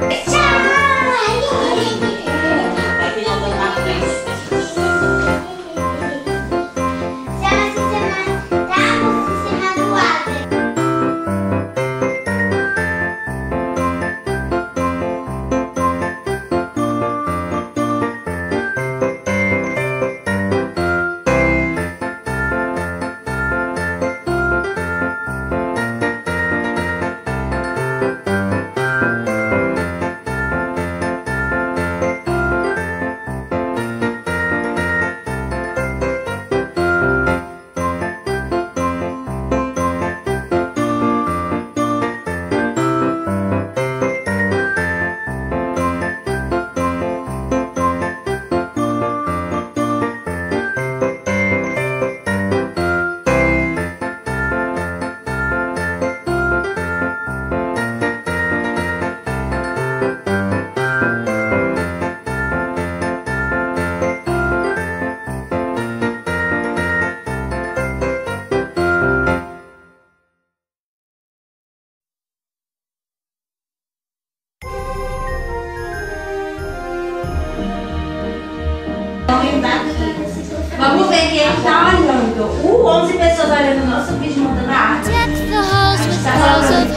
Vamos ver quem está olhando. 11 pessoas olhando o nosso vídeo montando a arte. A gente está falando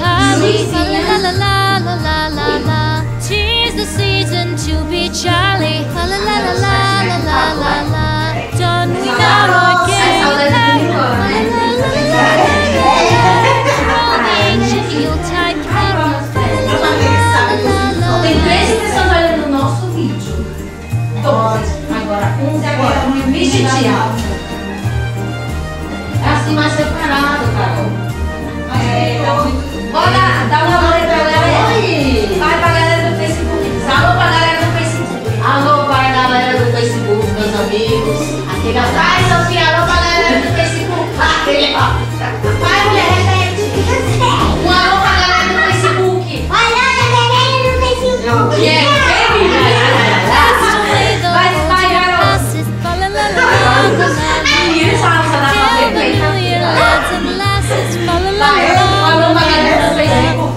tem 13 pessoas olhando o nosso vídeo. Agora 11 agora. Vestidinho. É assim mais separado, Carol. Bora dar uma olhada pra galera. Vai pra galera do Facebook. Alô pra galera do Facebook. Alô para a galera do Facebook, meus amigos. Aquele atrás, Sofia. Alô pra galera do Facebook. Aquele, ó. Vai, mulher, repete. Um alô pra galera do Facebook. Olha a galera do Facebook. Que é? Vai espalhar. Menina, essa nossa dá pra fazer bem. Vai, um alô pra galera do Facebook.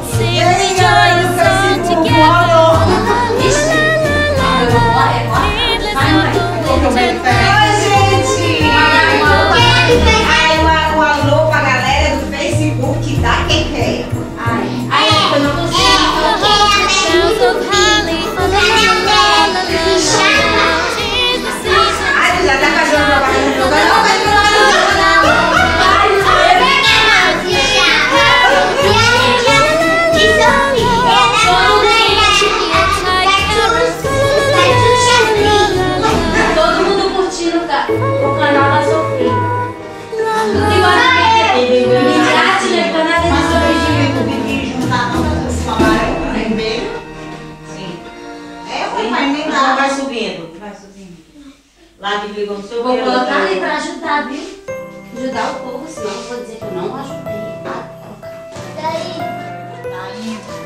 Vai subindo. Vai subindo. Lá que ligou no seu Vou colocar ali pra ajudar, viu? Ajudar o povo, senão eu vou dizer que eu não ajudei. Daí. Tá indo.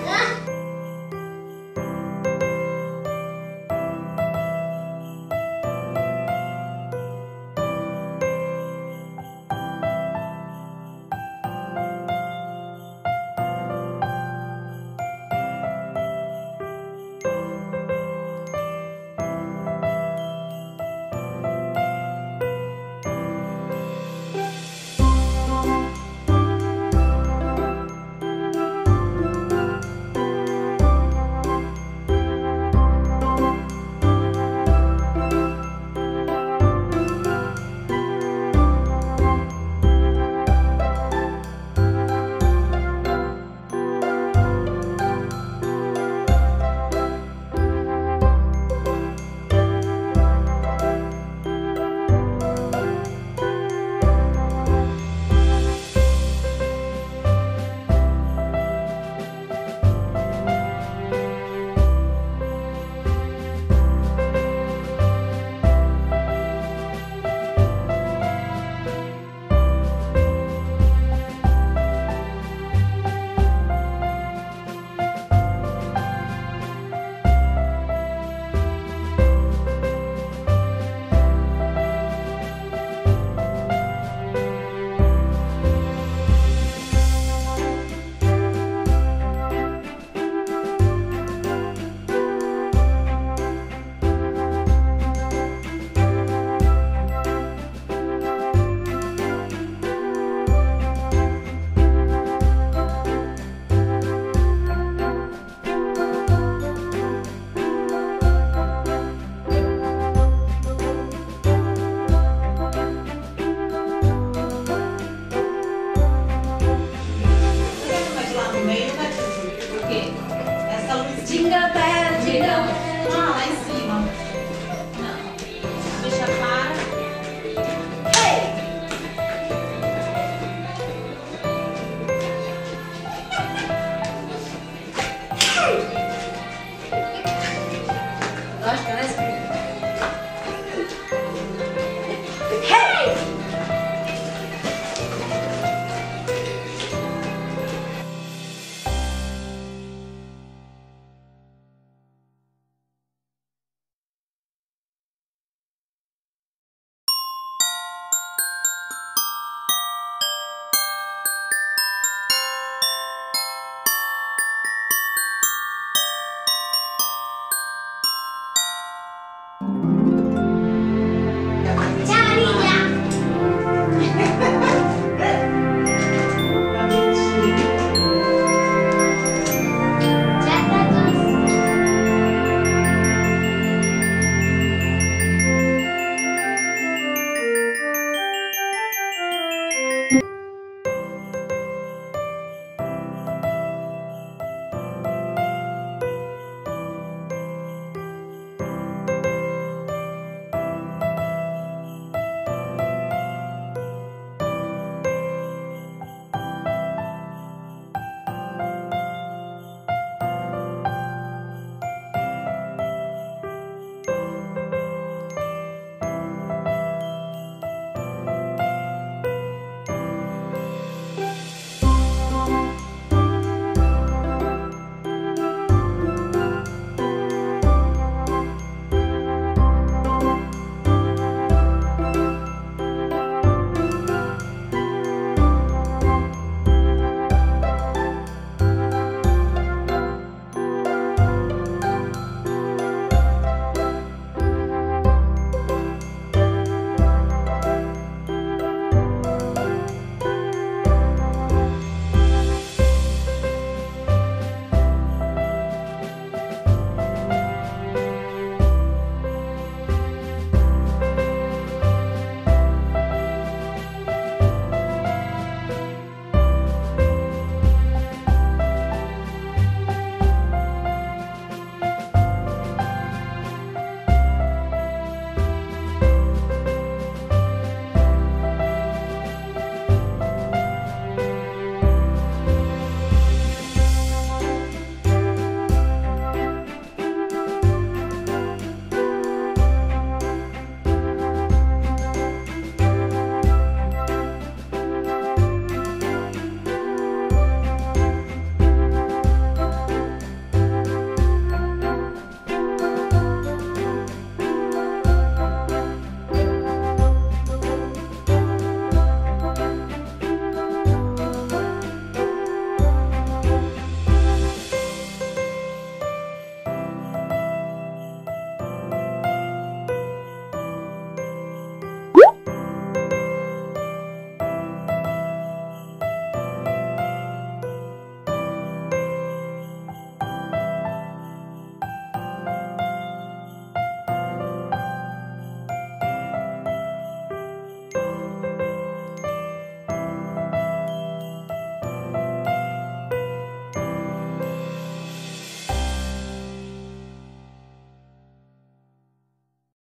Jingle bell, jingle bell. Ah, lá em cima.